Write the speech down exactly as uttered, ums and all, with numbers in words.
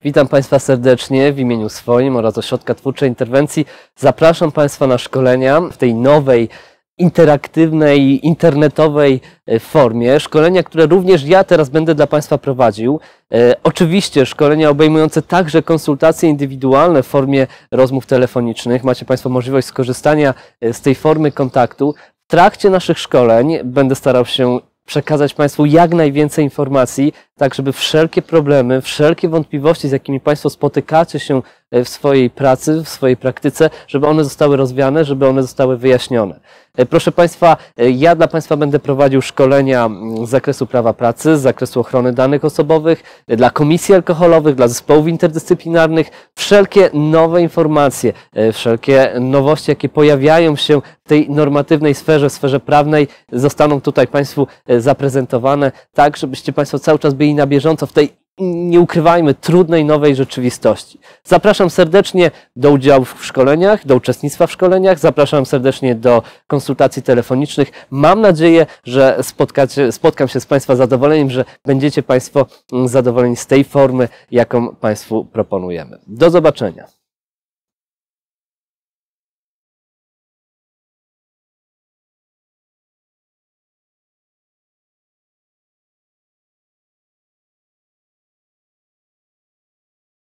Witam Państwa serdecznie w imieniu swoim oraz Ośrodka Twórczej Interwencji. Zapraszam Państwa na szkolenia w tej nowej, interaktywnej, internetowej formie. Szkolenia, które również ja teraz będę dla Państwa prowadził. E, oczywiście szkolenia obejmujące także konsultacje indywidualne w formie rozmów telefonicznych. Macie Państwo możliwość skorzystania z tej formy kontaktu. W trakcie naszych szkoleń będę starał się przekazać Państwu jak najwięcej informacji, tak żeby wszelkie problemy, wszelkie wątpliwości, z jakimi Państwo spotykacie się w swojej pracy, w swojej praktyce, żeby one zostały rozwiane, żeby one zostały wyjaśnione. Proszę Państwa, ja dla Państwa będę prowadził szkolenia z zakresu prawa pracy, z zakresu ochrony danych osobowych, dla komisji alkoholowych, dla zespołów interdyscyplinarnych. Wszelkie nowe informacje, wszelkie nowości, jakie pojawiają się w tej normatywnej sferze, w sferze prawnej, zostaną tutaj Państwu zaprezentowane, tak żebyście Państwo cały czas byli na bieżąco w tej, nie ukrywajmy, trudnej nowej rzeczywistości. Zapraszam serdecznie do udziału w szkoleniach, do uczestnictwa w szkoleniach, zapraszam serdecznie do konsultacji telefonicznych. Mam nadzieję, że spotkacie, spotkam się z Państwa zadowoleniem, że będziecie Państwo zadowoleni z tej formy, jaką Państwu proponujemy. Do zobaczenia.